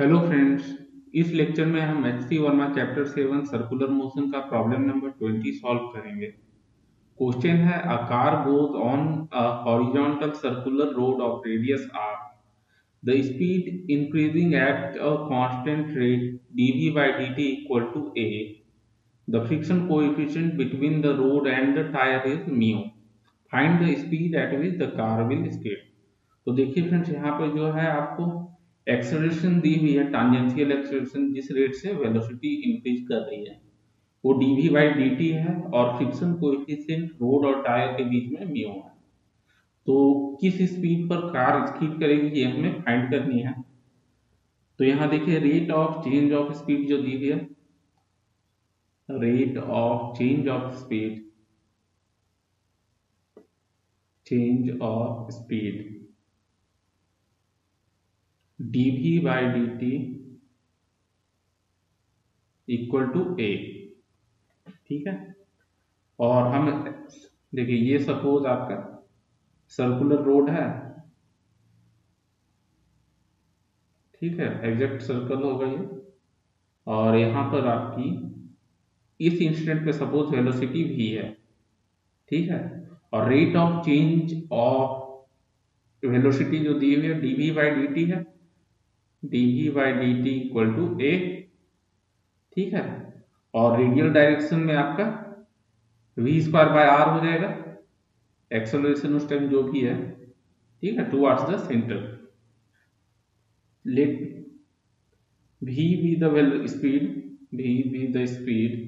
Hello friends. इस lecture में हम H C. Verma chapter 7 circular motion का प्रॉब्लम नंबर 20 सॉल्व करेंगे। क्वेश्चन है a car goes on a horizontal circular road of radius r, the speed increasing at a constant rate dv by dt equal to a, the friction coefficient between the road and the tire is mu, find the speed at which the car will skid। तो देखिए friends, यहाँ पर जो है आपको acceleration दी हुई है, टांजेंशियल एक्सेलरेशन जिस रेट से वेलोसिटी इंक्रीज कर रही है वो dv बाई dt है और फ्रिक्शन कोएफिशिएंट रोड और टायर के बीच में म्यू है। तो किस स्पीड पर कार स्कीड करेगी ये हमें फाइंड करनी है। तो यहाँ देखिए rate of change of speed जो दी हुई है, rate of change of speed dv by dt equal to a। ठीक है, और हम देखिए ये सपोज आपका सर्कुलर रोड है, ठीक है, एग्जैक्ट सर्कल होगा ये। और यहाँ पर आपकी इस इंस्टेंट पे सपोज वेलोसिटी v है, ठीक है, और rate of change of velocity जो दी हुई है dv बाई dt है, dv by dt equal to a। ठीक है, और रेडियल डायरेक्शन में आपका v स्क्वायर बाय r हो जाएगा, एक्सेलरेशन उस टाइम जो भी है, ठीक है, towards the centre. Let v be the speed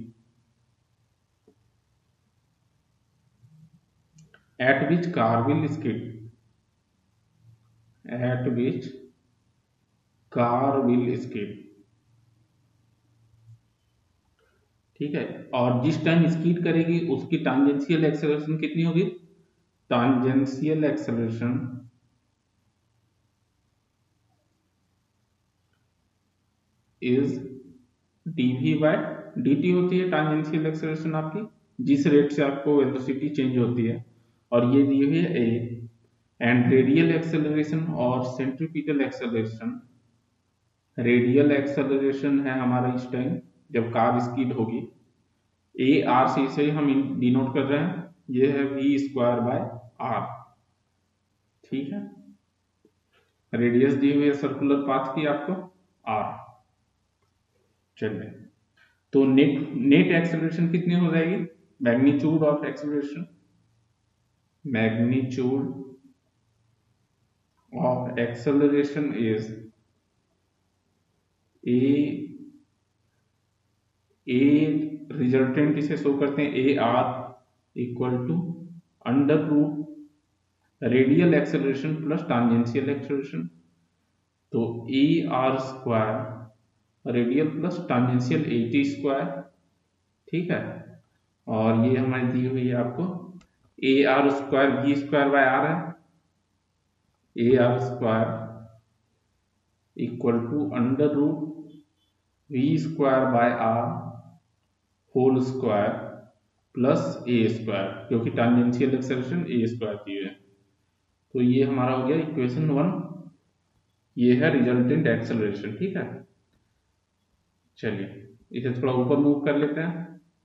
at which car will skid, at which car will skid। ठीक है, और जिस टाइम स्कीड करेगी उसकी टांजेंशियल एक्सेलरेशन कितनी होगी, tangential acceleration is dv by dt होती है टांजेंशियल एक्सेलरेशन आपकी, जिस रेट से आपको वेलोसिटी चेंज होती है, और ये दी हुई है a। एंड रेडियल एक्सेलरेशन और सेंट्रीपिटल एक्सेलरेशन, रेडियल एक्सेलरेशन है हमारा इस टाइम जब कार स्कीड होगी, ए आर से इसे हम डिनोट कर रहे हैं, ये है वी स्क्वायर बाय आर। ठीक है, रेडियस दी हुई है सर्कुलर पाथ की आपको आर। चलिए, तो नेट एक्सेलरेशन कितनी हो जाएगी, magnitude of acceleration, magnitude of acceleration is a resultant इसे शो करते हैं a r equal to under root radial acceleration plus tangential acceleration. तो a r square radial plus tangential a t square. ठीक है, और ये हमारी दी हुई है आपको a r square v square by r है, a r square equal to under root v square by r whole square plus A square, क्योंकि टांजेंशियल एक्सेलरेशन ए स्क्वायर की है। तो ये हमारा हो गया इक्वेशन 1, ये है रिजल्टेंट एक्सेलरेशन। ठीक है, चलिए इसे थोड़ा ऊपर मूव कर लेते हैं।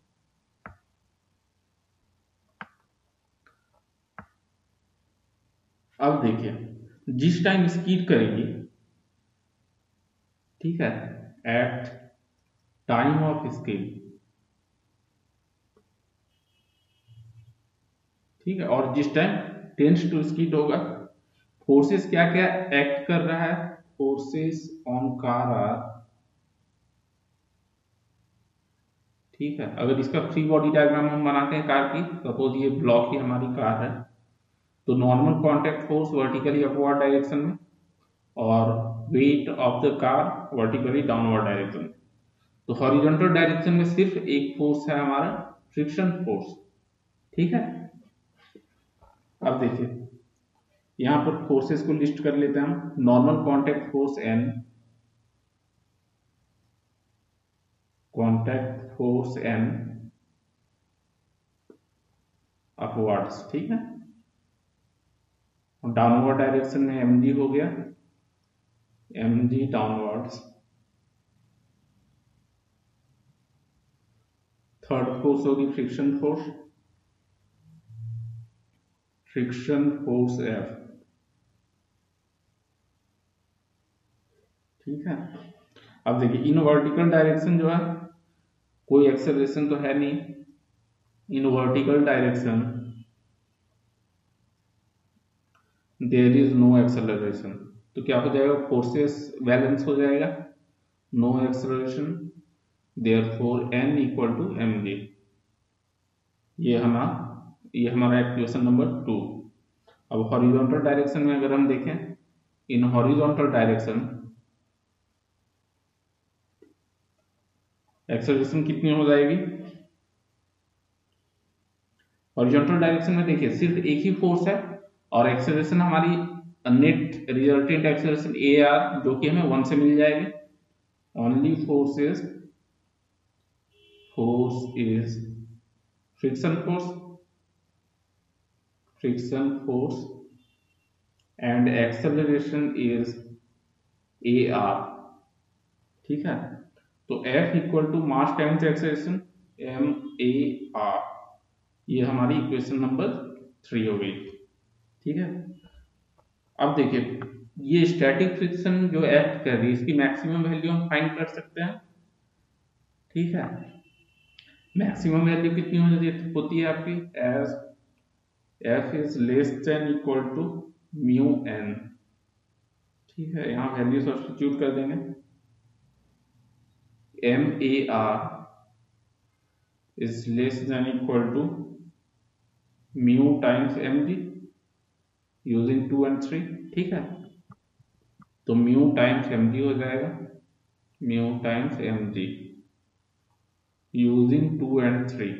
अब देखिए जिस टाइम स्कीड करेगी, ठीक है, एट टाइम ऑफ स्कीड, ठीक है, और जिस टाइम टेंस टू स्कीड होगा, फोर्सेस क्या क्या एक्ट कर रहा है, फोर्सेस ऑन कार आर, ठीक है। अगर इसका फ्री बॉडी डायग्राम हम बनाते हैं कार की, सपोज ये ब्लॉक ही हमारी कार है, तो normal contact force vertically upward direction में और weight of the car vertically downward direction. तो हॉरिजॉन्टल डायरेक्शन में सिर्फ एक फोर्स है हमारा, फ्रिक्शन फोर्स। ठीक है, अब देखिए यहां पर फोर्सेस को लिस्ट कर लेते हैं हम। Normal contact force N, contact force N upwards, ठीक है, डाउनवर्ड डायरेक्शन में mg हो गया, mg डाउनवर्ड्स, थर्ड फोर्स होगी friction force, friction force F। ठीक है, अब देखिए इन वर्टिकल डायरेक्शन जो है कोई एक्सेलरेशन तो है नहीं, in vertical direction there is no acceleration, तो क्या हो जाएगा, फोर्सेस बैलेंस हो जाएगा, no acceleration, therefore n equal to mg। ये हमारा इक्वेशन नंबर 2। अब हॉरिजॉन्टल डायरेक्शन में अगर हम देखें, इन हॉरिजॉन्टल डायरेक्शन एक्सेलरेशन कितनी हो जाएगी, हॉरिजॉन्टल डायरेक्शन में देखिए सिर्फ एक ही फोर्स है और एक्सेलरेशन हमारी नेट रिजल्टेंट एक्सेलरेशन AR जो कि हमें 1 से मिल जाएगी। Only force is friction force and acceleration is AR। ठीक है, तो F equal to mass times acceleration MAR, ये हमारी इक्वेशन नंबर 3 हो गई। ठीक है, अब देखिए ये स्टैटिक फ्रिक्शन जो एक्ट कर रही है इसकी मैक्सिमम वैल्यू हम फाइंड कर सकते हैं। ठीक है, मैक्सिमम वैल्यू कितनी होती है आपकी, as F is less than equal to mu n। ठीक है, यहाँ वैल्यू सब्स्टिट्यूट कर देंगे, MAR is less than equal to mu times mg using 2 and 3। ठीक है, तो mu times mg हो जाएगा, mu times mg using 2 and 3।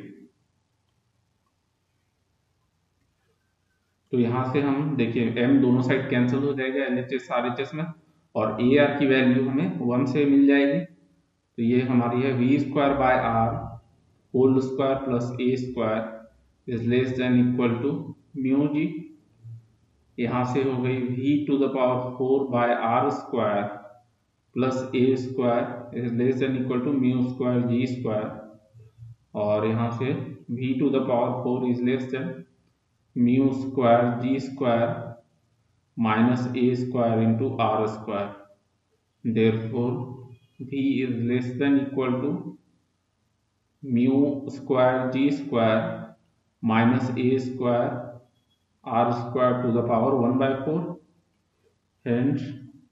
तो यहां से हम देखिए m दोनों साइड कैंसिल हो जाएगा LHS RHS में, और AR की वैल्यू हमें 1 से मिल जाएगी, तो ये हमारी है v square by r whole square plus a square is less than equal to mu g. यहाँ से हो गई v to the power 4 by r square plus a square is less than equal to mu square g square, और यहाँ से v to the power 4 is less than mu square g square minus a square into r square, therefore v is less than equal to mu square g square minus a square r square to the power 1 by 4। Hence,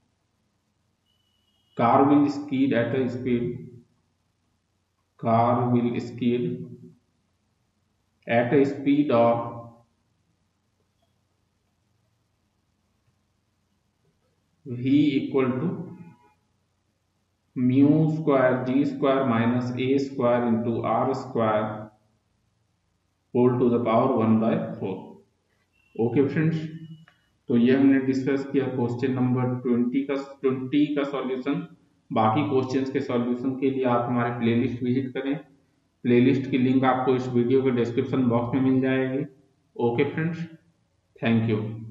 car will skid at a speed of v equal to mu square g square minus a square into r square whole to the power 1 by 4। Okay friends, तो ये हमने discuss किया question number 20 का solution. बाकी questions के solution के लिए आप हमारे प्लेलिस्ट विजिट करें, प्लेलिस्ट की लिंक आपको इस वीडियो के डिस्क्रिप्शन बॉक्स में मिल जाएगी। Okay friends, thank you.